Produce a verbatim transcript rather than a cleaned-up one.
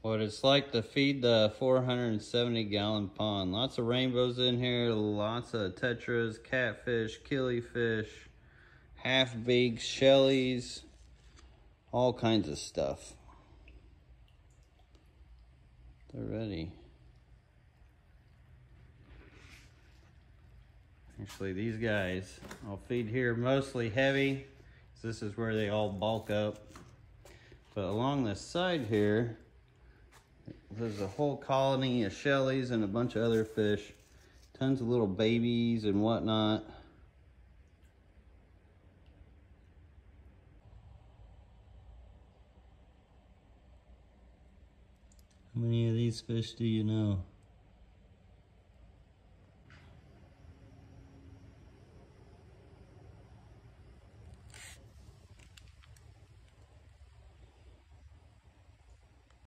what it's like to feed the four hundred seventy gallon pond. Lots of rainbows in here, lots of tetras, catfish, killifish, half-baked shellies, all kinds of stuff. They're ready. Actually, these guys, I'll feed here mostly heavy. So this is where they all bulk up. But along the side here, there's a whole colony of shellies and a bunch of other fish. Tons of little babies and whatnot. How many of these fish do you know?